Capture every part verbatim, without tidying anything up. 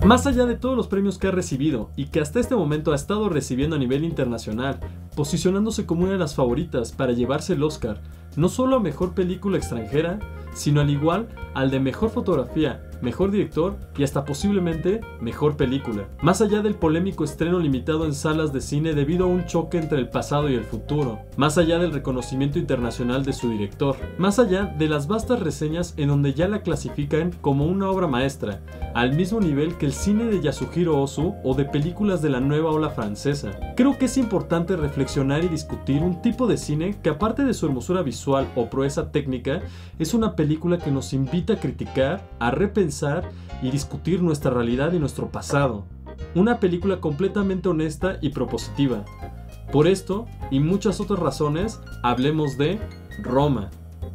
Más allá de todos los premios que ha recibido y que hasta este momento ha estado recibiendo a nivel internacional, posicionándose como una de las favoritas para llevarse el Oscar, no solo a mejor película extranjera, sino al igual al de mejor fotografía, mejor director y hasta posiblemente mejor película. Más allá del polémico estreno limitado en salas de cine debido a un choque entre el pasado y el futuro, más allá del reconocimiento internacional de su director, más allá de las vastas reseñas en donde ya la clasifican como una obra maestra, al mismo nivel que el cine de Yasuhiro Ozu o de películas de la nueva ola francesa. Creo que es importante reflexionar y discutir un tipo de cine que, aparte de su hermosura visual o proeza técnica, es una película que nos invita a criticar, a repensar y discutir nuestra realidad y nuestro pasado. Una película completamente honesta y propositiva. Por esto y muchas otras razones, hablemos de Roma.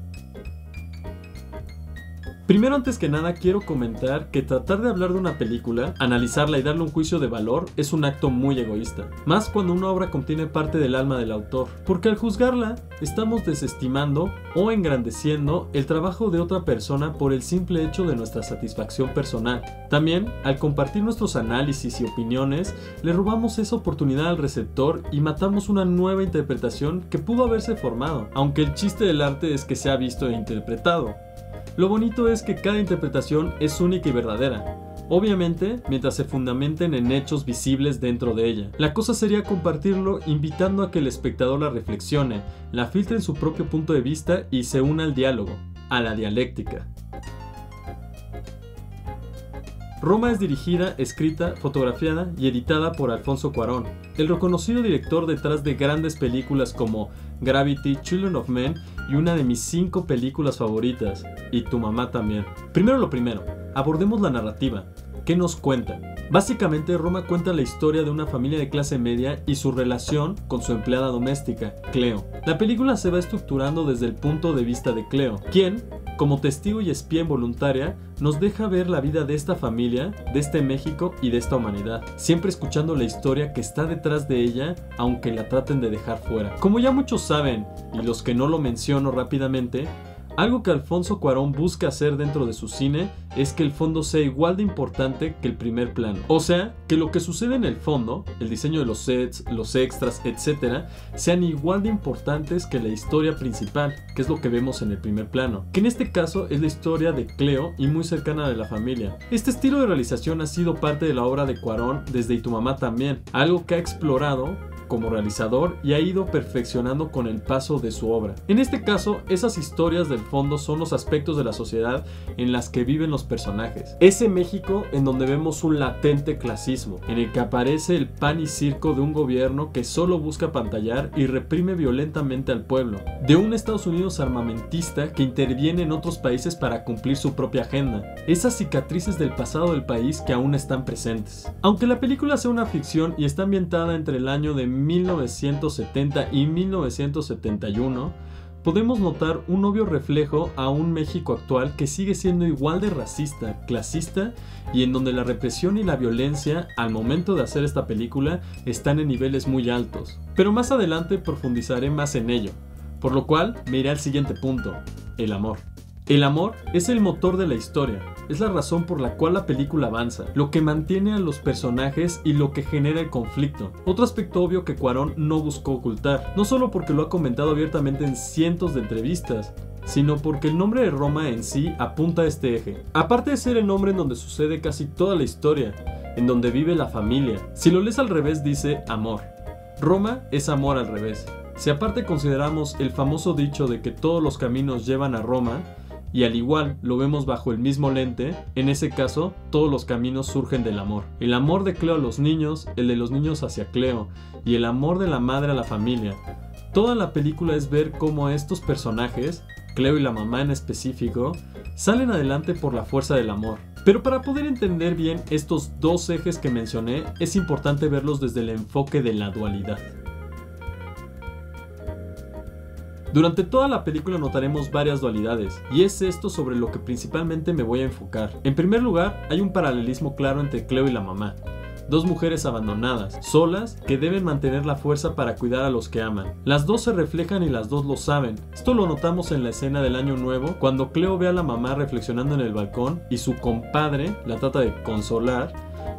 Primero, antes que nada, quiero comentar que tratar de hablar de una película, analizarla y darle un juicio de valor es un acto muy egoísta, más cuando una obra contiene parte del alma del autor, porque al juzgarla estamos desestimando o engrandeciendo el trabajo de otra persona por el simple hecho de nuestra satisfacción personal. También, al compartir nuestros análisis y opiniones, le robamos esa oportunidad al receptor y matamos una nueva interpretación que pudo haberse formado, aunque el chiste del arte es que sea visto e interpretado. Lo bonito es que cada interpretación es única y verdadera, obviamente mientras se fundamenten en hechos visibles dentro de ella. La cosa sería compartirlo invitando a que el espectador la reflexione, la filtre en su propio punto de vista y se una al diálogo, a la dialéctica. Roma es dirigida, escrita, fotografiada y editada por Alfonso Cuarón, el reconocido director detrás de grandes películas como Gravity, Children of Men y una de mis cinco películas favoritas, y Tu mamá también. Primero lo primero, abordemos la narrativa. ¿Qué nos cuenta? Básicamente, Roma cuenta la historia de una familia de clase media y su relación con su empleada doméstica, Cleo. La película se va estructurando desde el punto de vista de Cleo, quien, como testigo y espía involuntaria, nos deja ver la vida de esta familia, de este México y de esta humanidad, siempre escuchando la historia que está detrás de ella, aunque la traten de dejar fuera. Como ya muchos saben, y los que no lo menciono rápidamente, algo que Alfonso Cuarón busca hacer dentro de su cine es que el fondo sea igual de importante que el primer plano. O sea, que lo que sucede en el fondo, el diseño de los sets, los extras, etcétera, sean igual de importantes que la historia principal, que es lo que vemos en el primer plano, que en este caso es la historia de Cleo y muy cercana de la familia. Este estilo de realización ha sido parte de la obra de Cuarón desde Y tu mamá también, algo que ha explorado como realizador y ha ido perfeccionando con el paso de su obra. En este caso, esas historias del fondo son los aspectos de la sociedad en las que viven los personajes. Ese México en donde vemos un latente clasismo, en el que aparece el pan y circo de un gobierno que solo busca pantallar y reprime violentamente al pueblo, de un Estados Unidos armamentista que interviene en otros países para cumplir su propia agenda, esas cicatrices del pasado del país que aún están presentes. Aunque la película sea una ficción y está ambientada entre el año de mil novecientos setenta y mil novecientos setenta y uno, podemos notar un obvio reflejo a un México actual que sigue siendo igual de racista, clasista y en donde la represión y la violencia al momento de hacer esta película están en niveles muy altos. Pero más adelante profundizaré más en ello, por lo cual me iré al siguiente punto: el amor. El amor es el motor de la historia, es la razón por la cual la película avanza, lo que mantiene a los personajes y lo que genera el conflicto. Otro aspecto obvio que Cuarón no buscó ocultar, no solo porque lo ha comentado abiertamente en cientos de entrevistas, sino porque el nombre de Roma en sí apunta a este eje. Aparte de ser el nombre en donde sucede casi toda la historia, en donde vive la familia, si lo lees al revés dice amor. Roma es amor al revés. Si aparte consideramos el famoso dicho de que todos los caminos llevan a Roma, y al igual lo vemos bajo el mismo lente, en ese caso todos los caminos surgen del amor. El amor de Cleo a los niños, el de los niños hacia Cleo y el amor de la madre a la familia. Toda la película es ver cómo estos personajes, Cleo y la mamá en específico, salen adelante por la fuerza del amor. Pero para poder entender bien estos dos ejes que mencioné, es importante verlos desde el enfoque de la dualidad. Durante toda la película notaremos varias dualidades, y es esto sobre lo que principalmente me voy a enfocar. En primer lugar, hay un paralelismo claro entre Cleo y la mamá. Dos mujeres abandonadas, solas, que deben mantener la fuerza para cuidar a los que aman. Las dos se reflejan y las dos lo saben. Esto lo notamos en la escena del Año Nuevo, cuando Cleo ve a la mamá reflexionando en el balcón y su compadre la trata de consolar,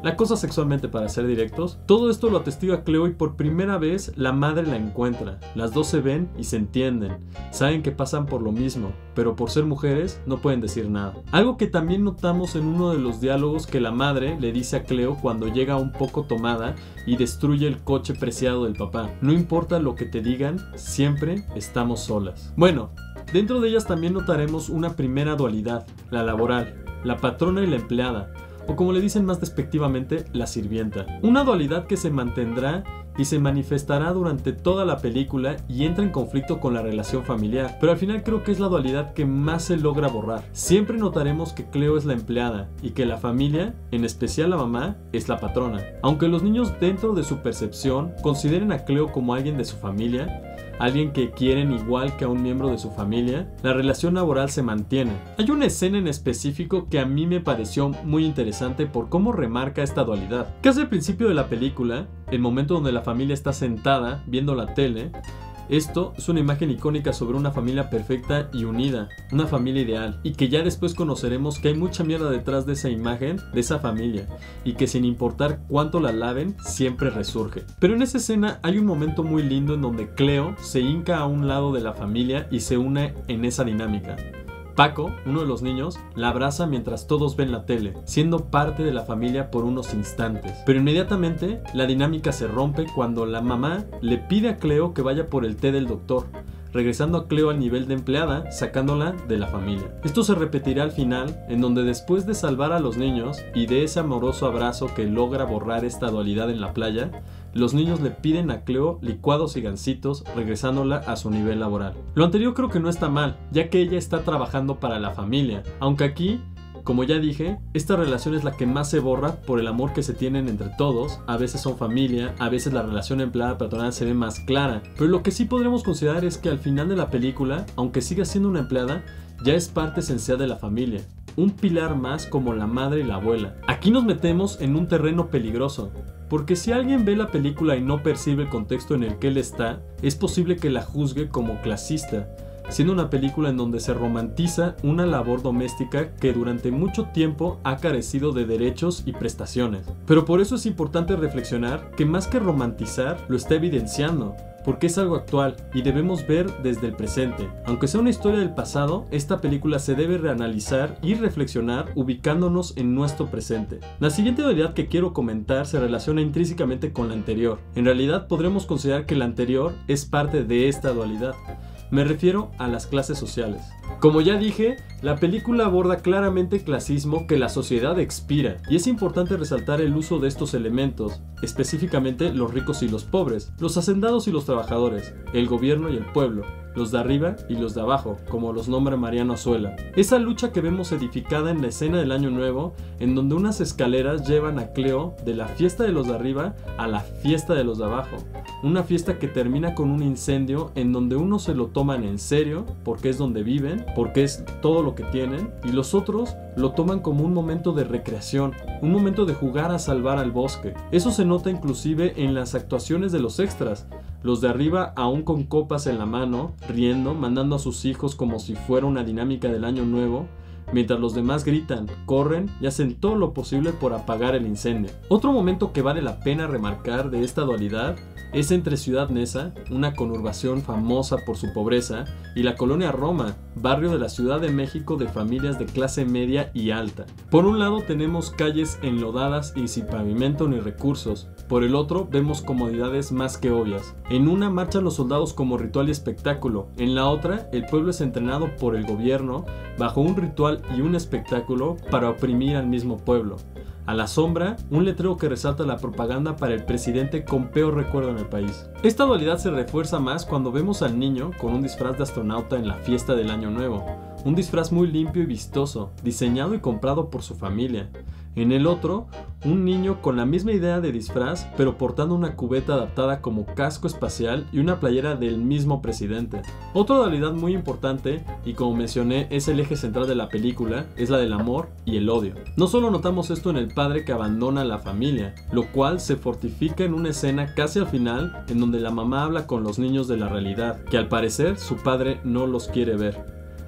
la cosa sexualmente para ser directos. Todo esto lo atestigua Cleo y por primera vez la madre la encuentra. Las dos se ven y se entienden, saben que pasan por lo mismo, pero por ser mujeres no pueden decir nada. Algo que también notamos en uno de los diálogos que la madre le dice a Cleo cuando llega un poco tomada y destruye el coche preciado del papá. No importa lo que te digan, siempre estamos solas. Bueno, dentro de ellas también notaremos una primera dualidad, la laboral, la patrona y la empleada, o como le dicen más despectivamente, la sirvienta. Una dualidad que se mantendrá y se manifestará durante toda la película y entra en conflicto con la relación familiar, pero al final creo que es la dualidad que más se logra borrar. Siempre notaremos que Cleo es la empleada y que la familia, en especial la mamá, es la patrona. Aunque los niños dentro de su percepción consideren a Cleo como alguien de su familia, alguien que quieren igual que a un miembro de su familia, la relación laboral se mantiene. Hay una escena en específico que a mí me pareció muy interesante por cómo remarca esta dualidad. Casi al principio de la película, el momento donde la familia está sentada viendo la tele, esto es una imagen icónica sobre una familia perfecta y unida, una familia ideal, y que ya después conoceremos que hay mucha mierda detrás de esa imagen, de esa familia, y que sin importar cuánto la laven, siempre resurge. Pero en esa escena hay un momento muy lindo en donde Cleo se hinca a un lado de la familia y se une en esa dinámica. Paco, uno de los niños, la abraza mientras todos ven la tele, siendo parte de la familia por unos instantes. Pero inmediatamente la dinámica se rompe cuando la mamá le pide a Cleo que vaya por el té del doctor, regresando a Cleo al nivel de empleada, sacándola de la familia. Esto se repetirá al final, en donde después de salvar a los niños y de ese amoroso abrazo que logra borrar esta dualidad en la playa, los niños le piden a Cleo licuados y gancitos, regresándola a su nivel laboral. Lo anterior creo que no está mal, ya que ella está trabajando para la familia, aunque aquí, como ya dije, esta relación es la que más se borra por el amor que se tienen entre todos. A veces son familia, a veces la relación empleada-patronal se ve más clara, pero lo que sí podremos considerar es que al final de la película, aunque siga siendo una empleada, ya es parte esencial de la familia, un pilar más como la madre y la abuela. Aquí nos metemos en un terreno peligroso, porque si alguien ve la película y no percibe el contexto en el que él está, es posible que la juzgue como clasista, siendo una película en donde se romantiza una labor doméstica que durante mucho tiempo ha carecido de derechos y prestaciones. Pero por eso es importante reflexionar que más que romantizar, lo está evidenciando, porque es algo actual y debemos ver desde el presente. Aunque sea una historia del pasado, esta película se debe reanalizar y reflexionar ubicándonos en nuestro presente. La siguiente dualidad que quiero comentar se relaciona intrínsecamente con la anterior. En realidad podremos considerar que la anterior es parte de esta dualidad. Me refiero a las clases sociales. Como ya dije, la película aborda claramente el clasismo que la sociedad expira, y es importante resaltar el uso de estos elementos, específicamente los ricos y los pobres, los hacendados y los trabajadores, el gobierno y el pueblo, los de arriba y los de abajo, como los nombra Mariano Azuela. Esa lucha que vemos edificada en la escena del Año Nuevo, en donde unas escaleras llevan a Cleo de la fiesta de los de arriba a la fiesta de los de abajo. Una fiesta que termina con un incendio en donde unos se lo toman en serio, porque es donde viven, porque es todo lo que tienen, y los otros lo toman como un momento de recreación, un momento de jugar a salvar al bosque. Eso se nota inclusive en las actuaciones de los extras. Los de arriba aún con copas en la mano, riendo, mandando a sus hijos como si fuera una dinámica del Año Nuevo, mientras los demás gritan, corren y hacen todo lo posible por apagar el incendio. Otro momento que vale la pena remarcar de esta dualidad es entre Ciudad Neza, una conurbación famosa por su pobreza, y la colonia Roma, barrio de la Ciudad de México de familias de clase media y alta. Por un lado tenemos calles enlodadas y sin pavimento ni recursos, por el otro vemos comodidades más que obvias. En una marchan los soldados como ritual y espectáculo, en la otra el pueblo es entrenado por el gobierno bajo un ritual y un espectáculo para oprimir al mismo pueblo. A la sombra, un letrero que resalta la propaganda para el presidente con peor recuerdo en el país. Esta dualidad se refuerza más cuando vemos al niño con un disfraz de astronauta en la fiesta del Año Nuevo. Un disfraz muy limpio y vistoso, diseñado y comprado por su familia. En el otro, un niño con la misma idea de disfraz, pero portando una cubeta adaptada como casco espacial y una playera del mismo presidente. Otra dualidad muy importante, y como mencioné es el eje central de la película, es la del amor y el odio. No solo notamos esto en el padre que abandona a la familia, lo cual se fortifica en una escena casi al final, en donde la mamá habla con los niños de la realidad, que al parecer su padre no los quiere ver.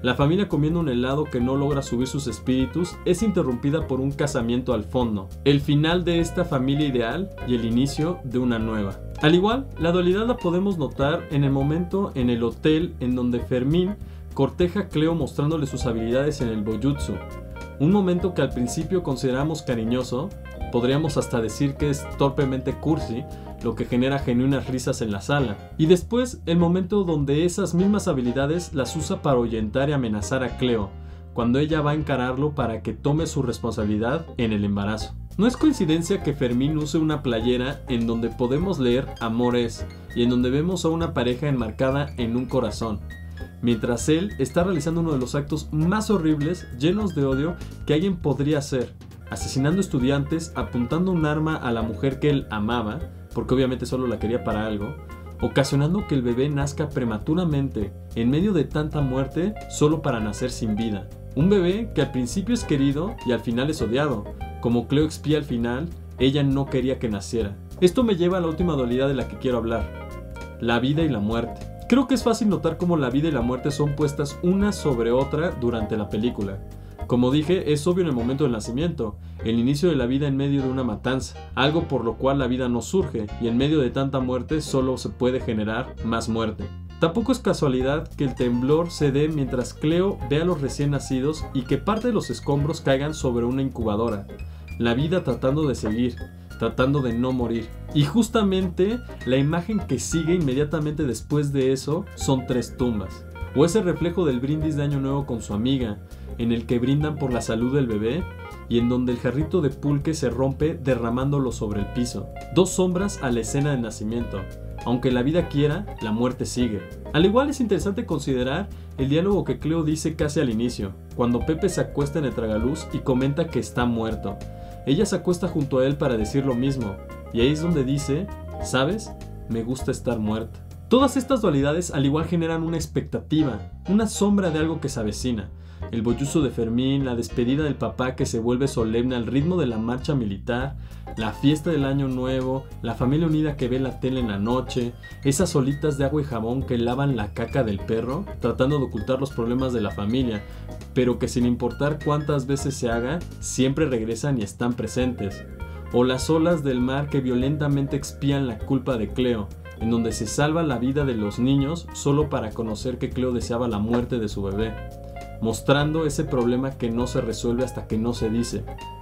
La familia comiendo un helado que no logra subir sus espíritus es interrumpida por un casamiento al fondo, el final de esta familia ideal y el inicio de una nueva. Al igual, la dualidad la podemos notar en el momento en el hotel en donde Fermín corteja a Cleo mostrándole sus habilidades en el Bojutsu, un momento que al principio consideramos cariñoso, podríamos hasta decir que es torpemente cursi, lo que genera genuinas risas en la sala. Y después, el momento donde esas mismas habilidades las usa para ahuyentar y amenazar a Cleo, cuando ella va a encararlo para que tome su responsabilidad en el embarazo. No es coincidencia que Fermín use una playera en donde podemos leer Amor es, y en donde vemos a una pareja enmarcada en un corazón, mientras él está realizando uno de los actos más horribles, llenos de odio, que alguien podría hacer, asesinando estudiantes, apuntando un arma a la mujer que él amaba, porque obviamente solo la quería para algo, ocasionando que el bebé nazca prematuramente, en medio de tanta muerte, solo para nacer sin vida. Un bebé que al principio es querido y al final es odiado. Como Cleo expía al final, ella no quería que naciera. Esto me lleva a la última dualidad de la que quiero hablar: la vida y la muerte. Creo que es fácil notar cómo la vida y la muerte son puestas una sobre otra durante la película. Como dije, es obvio en el momento del nacimiento, el inicio de la vida en medio de una matanza, algo por lo cual la vida no surge, y en medio de tanta muerte solo se puede generar más muerte. Tampoco es casualidad que el temblor se dé mientras Cleo ve a los recién nacidos y que parte de los escombros caigan sobre una incubadora. La vida tratando de seguir, tratando de no morir. Y justamente la imagen que sigue inmediatamente después de eso son tres tumbas, o ese reflejo del brindis de Año Nuevo con su amiga, en el que brindan por la salud del bebé y en donde el jarrito de pulque se rompe derramándolo sobre el piso. Dos sombras a la escena del nacimiento. Aunque la vida quiera, la muerte sigue. Al igual es interesante considerar el diálogo que Cleo dice casi al inicio, cuando Pepe se acuesta en el tragaluz y comenta que está muerto. Ella se acuesta junto a él para decir lo mismo, y ahí es donde dice: ¿sabes? Me gusta estar muerta. Todas estas dualidades al igual generan una expectativa, una sombra de algo que se avecina. El Bojutsu de Fermín, la despedida del papá que se vuelve solemne al ritmo de la marcha militar, la fiesta del Año Nuevo, la familia unida que ve la tele en la noche, esas olitas de agua y jabón que lavan la caca del perro, tratando de ocultar los problemas de la familia, pero que sin importar cuántas veces se haga, siempre regresan y están presentes. O las olas del mar que violentamente expían la culpa de Cleo, en donde se salva la vida de los niños solo para conocer que Cleo deseaba la muerte de su bebé, mostrando ese problema que no se resuelve hasta que no se dice.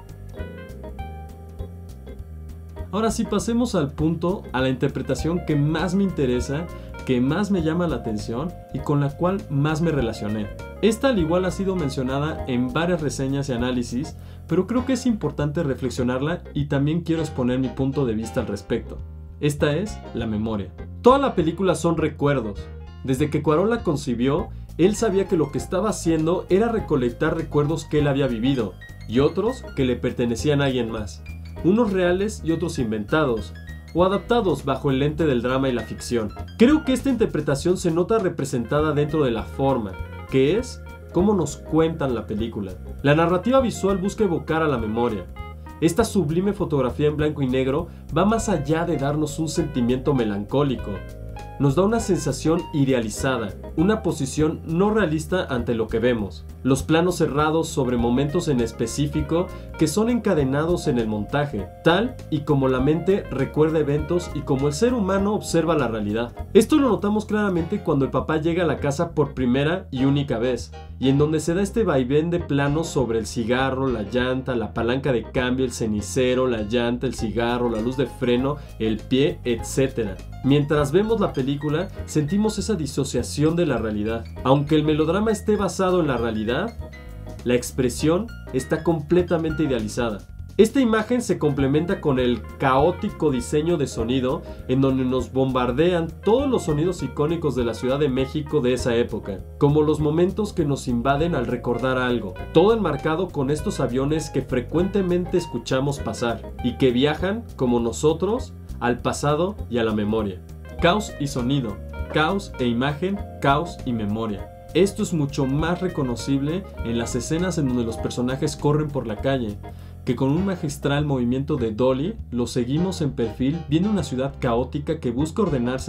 Ahora sí, pasemos al punto, a la interpretación que más me interesa, que más me llama la atención y con la cual más me relacioné. Esta al igual ha sido mencionada en varias reseñas y análisis, pero creo que es importante reflexionarla y también quiero exponer mi punto de vista al respecto. Esta es la memoria. Toda la película son recuerdos. Desde que Cuarón la concibió, él sabía que lo que estaba haciendo era recolectar recuerdos que él había vivido, y otros que le pertenecían a alguien más. Unos reales y otros inventados, o adaptados bajo el lente del drama y la ficción. Creo que esta interpretación se nota representada dentro de la forma, que es cómo nos cuentan la película. La narrativa visual busca evocar a la memoria. Esta sublime fotografía en blanco y negro va más allá de darnos un sentimiento melancólico. Nos da una sensación idealizada, una posición no realista ante lo que vemos. Los planos cerrados sobre momentos en específico que son encadenados en el montaje, tal y como la mente recuerda eventos y como el ser humano observa la realidad. Esto lo notamos claramente cuando el papá llega a la casa por primera y única vez, y en donde se da este vaivén de planos sobre el cigarro, la llanta, la palanca de cambio, el cenicero, la llanta, el cigarro, la luz de freno, el pie, etcétera. Mientras vemos la película, sentimos esa disociación de la realidad. Aunque el melodrama esté basado en la realidad, la expresión está completamente idealizada. Esta imagen se complementa con el caótico diseño de sonido en donde nos bombardean todos los sonidos icónicos de la Ciudad de México de esa época, como los momentos que nos invaden al recordar algo, todo enmarcado con estos aviones que frecuentemente escuchamos pasar y que viajan, como nosotros, al pasado y a la memoria. Caos y sonido, caos e imagen, caos y memoria. Esto es mucho más reconocible en las escenas en donde los personajes corren por la calle, que con un magistral movimiento de dolly los seguimos en perfil viendo una ciudad caótica que busca ordenarse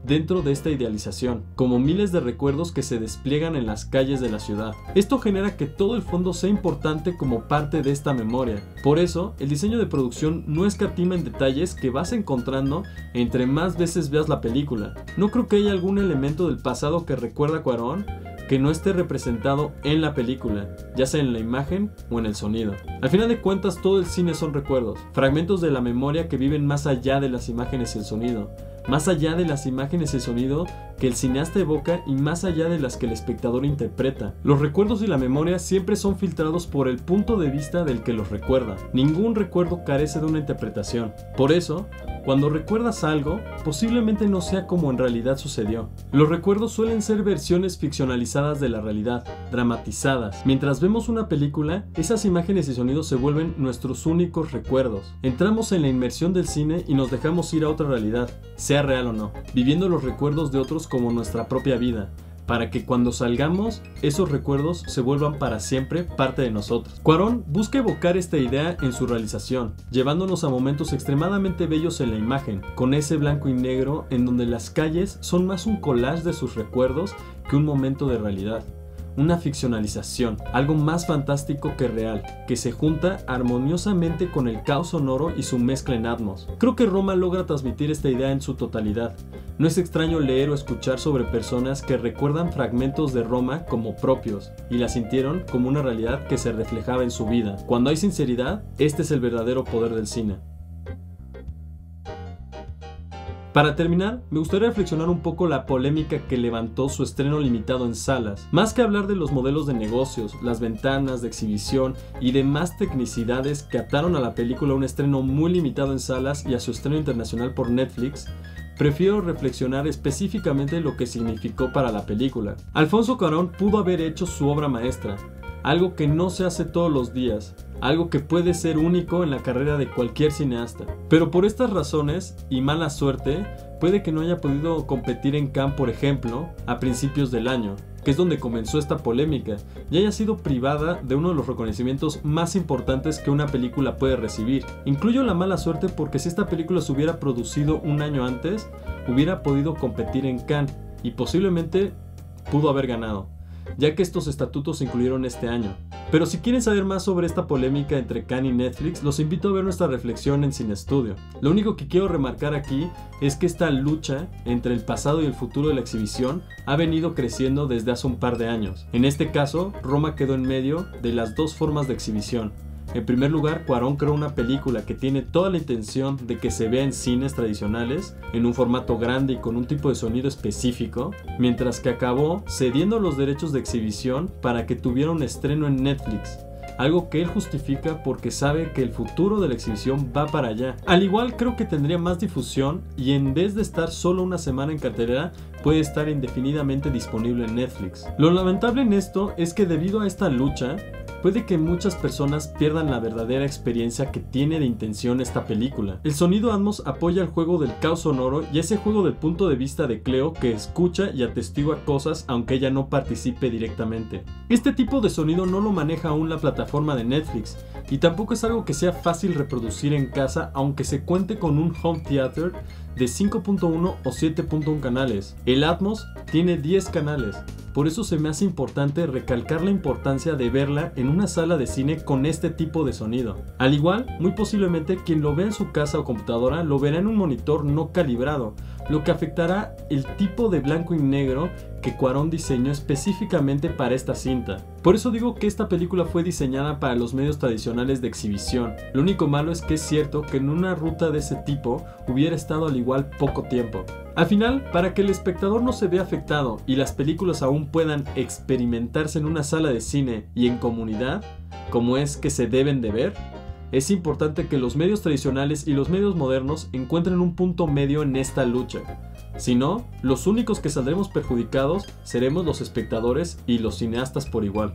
dentro de esta idealización, como miles de recuerdos que se despliegan en las calles de la ciudad. Esto genera que todo el fondo sea importante como parte de esta memoria. Por eso, el diseño de producción no escatima en detalles que vas encontrando entre más veces veas la película. No creo que haya algún elemento del pasado que recuerda a Cuarón que no esté representado en la película, ya sea en la imagen o en el sonido. Al final de cuentas, todo el cine son recuerdos, fragmentos de la memoria que viven más allá de las imágenes y el sonido, más allá de las imágenes y el sonido que el cineasta evoca y más allá de las que el espectador interpreta. Los recuerdos y la memoria siempre son filtrados por el punto de vista del que los recuerda. Ningún recuerdo carece de una interpretación. Por eso, cuando recuerdas algo, posiblemente no sea como en realidad sucedió. Los recuerdos suelen ser versiones ficcionalizadas de la realidad, dramatizadas. Mientras vemos una película, esas imágenes y sonidos se vuelven nuestros únicos recuerdos. Entramos en la inmersión del cine y nos dejamos ir a otra realidad, sea real o no, viviendo los recuerdos de otros como nuestra propia vida, para que cuando salgamos, esos recuerdos se vuelvan para siempre parte de nosotros. Cuarón busca evocar esta idea en su realización, llevándonos a momentos extremadamente bellos en la imagen, con ese blanco y negro en donde las calles son más un collage de sus recuerdos que un momento de realidad. Una ficcionalización, algo más fantástico que real, que se junta armoniosamente con el caos sonoro y su mezcla en atmos. Creo que Roma logra transmitir esta idea en su totalidad. No es extraño leer o escuchar sobre personas que recuerdan fragmentos de Roma como propios y la sintieron como una realidad que se reflejaba en su vida. Cuando hay sinceridad, este es el verdadero poder del cine. Para terminar, me gustaría reflexionar un poco la polémica que levantó su estreno limitado en salas. Más que hablar de los modelos de negocios, las ventanas de exhibición y demás tecnicidades que ataron a la película a un estreno muy limitado en salas y a su estreno internacional por Netflix, prefiero reflexionar específicamente lo que significó para la película. Alfonso Cuarón pudo haber hecho su obra maestra, algo que no se hace todos los días, algo que puede ser único en la carrera de cualquier cineasta. Pero por estas razones y mala suerte, puede que no haya podido competir en Cannes, por ejemplo, a principios del año, que es donde comenzó esta polémica, y haya sido privada de uno de los reconocimientos más importantes que una película puede recibir. Incluyo la mala suerte porque si esta película se hubiera producido un año antes, hubiera podido competir en Cannes, y posiblemente pudo haber ganado, ya que estos estatutos se incluyeron este año. Pero si quieren saber más sobre esta polémica entre Cannes y Netflix, los invito a ver nuestra reflexión en Cine Studio. Lo único que quiero remarcar aquí es que esta lucha entre el pasado y el futuro de la exhibición ha venido creciendo desde hace un par de años. En este caso, Roma quedó en medio de las dos formas de exhibición. En primer lugar, Cuarón creó una película que tiene toda la intención de que se vea en cines tradicionales, en un formato grande y con un tipo de sonido específico, mientras que acabó cediendo los derechos de exhibición para que tuviera un estreno en Netflix, algo que él justifica porque sabe que el futuro de la exhibición va para allá. Al igual, creo que tendría más difusión y en vez de estar solo una semana en cartelera, puede estar indefinidamente disponible en Netflix. Lo lamentable en esto es que debido a esta lucha, puede que muchas personas pierdan la verdadera experiencia que tiene de intención esta película. El sonido Atmos apoya el juego del caos sonoro y ese juego del punto de vista de Cleo que escucha y atestigua cosas aunque ella no participe directamente. Este tipo de sonido no lo maneja aún la plataforma de Netflix y tampoco es algo que sea fácil reproducir en casa aunque se cuente con un home theater de cinco punto uno o siete punto uno canales. El Atmos tiene diez canales. Por eso se me hace importante recalcar la importancia de verla en una sala de cine con este tipo de sonido. Al igual, muy posiblemente quien lo vea en su casa o computadora lo verá en un monitor no calibrado, lo que afectará el tipo de blanco y negro que Cuarón diseñó específicamente para esta cinta. Por eso digo que esta película fue diseñada para los medios tradicionales de exhibición. Lo único malo es que es cierto que en una ruta de ese tipo hubiera estado al igual poco tiempo. Al final, para que el espectador no se vea afectado y las películas aún puedan experimentarse en una sala de cine y en comunidad, como es que se deben de ver, es importante que los medios tradicionales y los medios modernos encuentren un punto medio en esta lucha. Si no, los únicos que saldremos perjudicados seremos los espectadores y los cineastas por igual.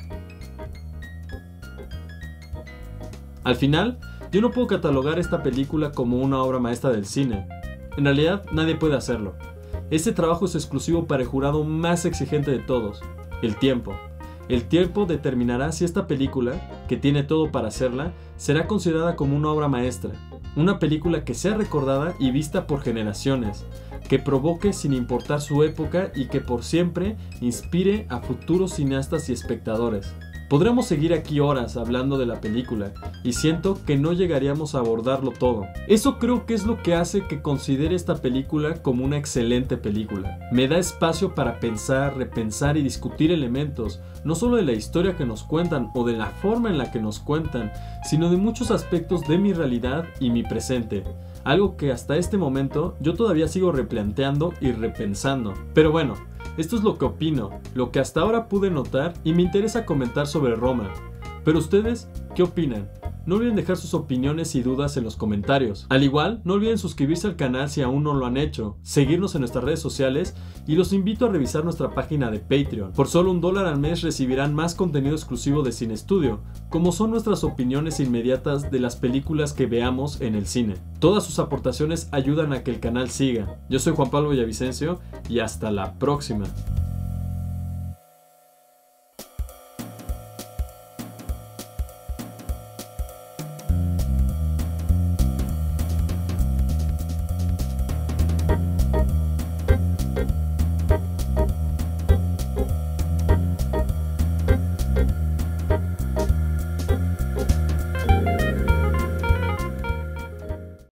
Al final, yo no puedo catalogar esta película como una obra maestra del cine. En realidad, nadie puede hacerlo. Este trabajo es exclusivo para el jurado más exigente de todos, el tiempo. El tiempo determinará si esta película, que tiene todo para hacerla, será considerada como una obra maestra. Una película que sea recordada y vista por generaciones, que provoque sin importar su época y que por siempre inspire a futuros cineastas y espectadores. Podremos seguir aquí horas hablando de la película y siento que no llegaríamos a abordarlo todo. Eso creo que es lo que hace que considere esta película como una excelente película. Me da espacio para pensar, repensar y discutir elementos, no solo de la historia que nos cuentan o de la forma en la que nos cuentan, sino de muchos aspectos de mi realidad y mi presente. Algo que hasta este momento yo todavía sigo replanteando y repensando. Pero bueno, esto es lo que opino, lo que hasta ahora pude notar y me interesa comentar sobre Roma. Pero ustedes, ¿qué opinan? No olviden dejar sus opiniones y dudas en los comentarios. Al igual, no olviden suscribirse al canal si aún no lo han hecho, seguirnos en nuestras redes sociales y los invito a revisar nuestra página de Patreon. Por solo un dólar al mes recibirán más contenido exclusivo de Cine Studio, como son nuestras opiniones inmediatas de las películas que veamos en el cine. Todas sus aportaciones ayudan a que el canal siga. Yo soy Juan Pablo Villavicencio y hasta la próxima.